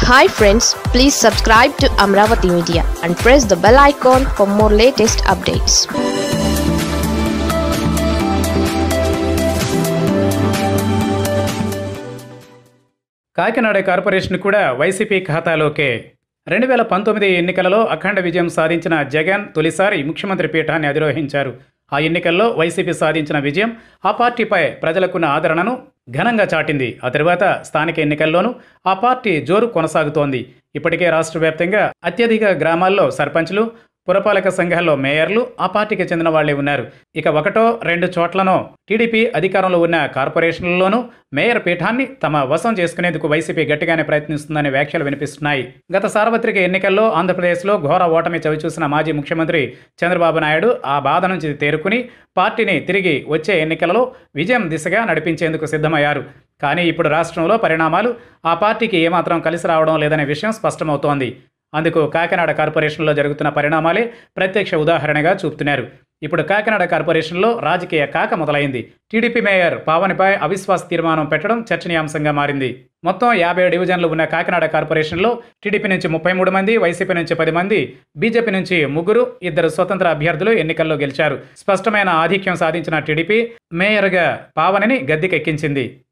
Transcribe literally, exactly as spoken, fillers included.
Hi friends, please subscribe to Amravati Media and press the bell icon for more latest updates. Kakinada corporation కూడా వైసీపీ ఖాతాలోకే. రెండు వేల పంతొమ్మిది ఎన్నికలలో అఖండ విజయం సాధించిన జగన్ తొలిసారి ముఖ్యమంత్రి పీఠాన్ని అధిరోహించారు. ఆ ఎన్నికల్లో వైసీపీ సాధించిన విజయం ఆ పార్టీపై ప్రజలకున్న ఆదరణను ఘనంగా చాటింది. ఆ తర్వాత స్థానిక ఎన్నికల్లోనూ ఆ పార్టీ జోరు కొనసాగుతోంది. ఇప్పటికే రాష్ట్ర వ్యాప్తంగా అత్యధిక గ్రామాల్లో సర్పంచ్లు, పురపాలక సంఘాల్లో మేయర్లు ఆ పార్టీకి చెందిన వాళ్లే ఉన్నారు. ఇక ఒకటో రెండు చోట్లనో టీడీపీ అధికారంలో ఉన్న కార్పొరేషన్లలోనూ మేయర్ పీఠాన్ని తమ వశం చేసుకునేందుకు వైసీపీ గట్టిగానే ప్రయత్నిస్తుందనే వ్యాఖ్యలు వినిపిస్తున్నాయి. గత సార్వత్రిక ఎన్నికల్లో ఆంధ్రప్రదేశ్లో ఘోర ఓటమి చవిచూసిన మాజీ ముఖ్యమంత్రి చంద్రబాబు నాయుడు ఆ బాధ నుంచి తేరుకుని పార్టీని తిరిగి వచ్చే ఎన్నికలలో విజయం దిశగా నడిపించేందుకు సిద్ధమయ్యారు. కానీ ఇప్పుడు రాష్ట్రంలో పరిణామాలు ఆ పార్టీకి ఏమాత్రం కలిసి రావడం లేదనే విషయం స్పష్టమవుతోంది. అందుకు కాకినాడ కార్పొరేషన్లో జరుగుతున్న పరిణామాలే ప్రత్యక్ష ఉదాహరణగా చూపుతున్నారు. ఇప్పుడు కాకినాడ కార్పొరేషన్లో రాజకీయ కాక మొదలైంది. టీడీపీ మేయర్ పావనిపై అవిశ్వాస తీర్మానం పెట్టడం చర్చనీయాంశంగా మారింది. మొత్తం యాభై డివిజన్లు ఉన్న కాకినాడ కార్పొరేషన్లో టీడీపీ నుంచి ముప్పై మూడు మంది, వైసీపీ నుంచి పది మంది, బీజేపీ నుంచి ముగ్గురు, ఇద్దరు స్వతంత్ర అభ్యర్థులు ఎన్నికల్లో గెలిచారు. స్పష్టమైన ఆధిక్యం సాధించిన టీడీపీ మేయర్గా పావనిని గద్దెకెక్కించింది.